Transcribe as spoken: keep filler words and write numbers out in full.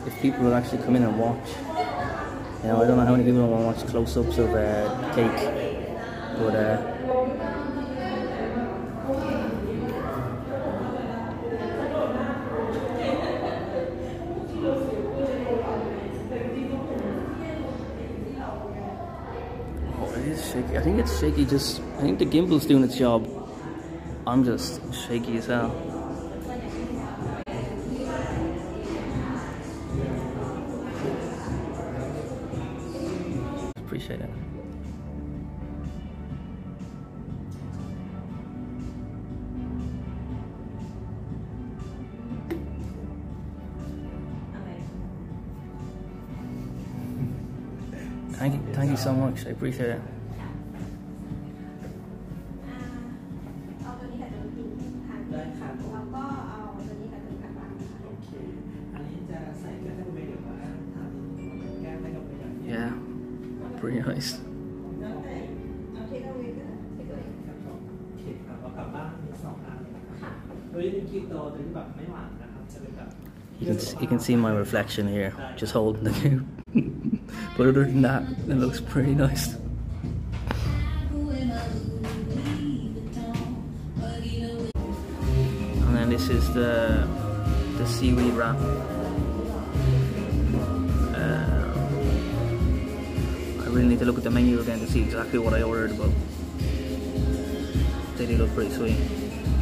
if people will actually come in and watch. You know, I don't know how many people want to watch close-ups of uh, cake, but uh, oh, it is shaky. I think it's shaky. Just I think the gimbal's doing its job. I'm just shaky as hell. Appreciate it. Thank you, thank you so much. I appreciate it. Yeah, pretty nice. You can, you can see my reflection here, just holding the view. But other than that, it looks pretty nice. And then this is the the seaweed wrap. Uh, I really need to look at the menu again to see exactly what I ordered, but they do look pretty sweet.